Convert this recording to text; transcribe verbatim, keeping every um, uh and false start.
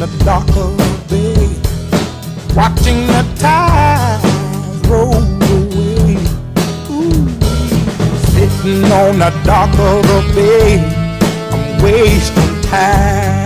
the dock of the bay, watching the tide roll away. Ooh, sitting on the dock of the bay, I'm wasting time.